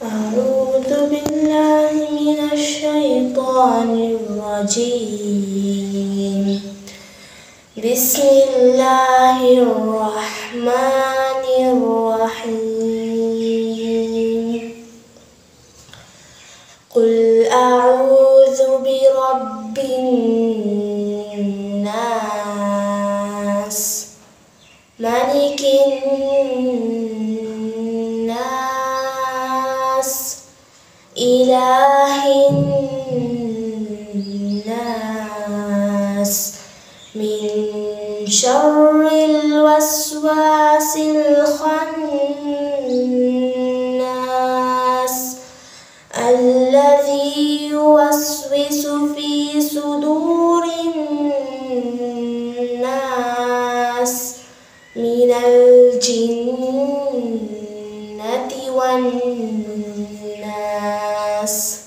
أعوذ بالله من الشيطان الرجيم. بسم الله الرحمن الرحيم. قل أعوذ برب الناس ملك الناس إله الناس من شر الوسواس الخناس الذي يوسوس في صدور الناس من الجنة والناس.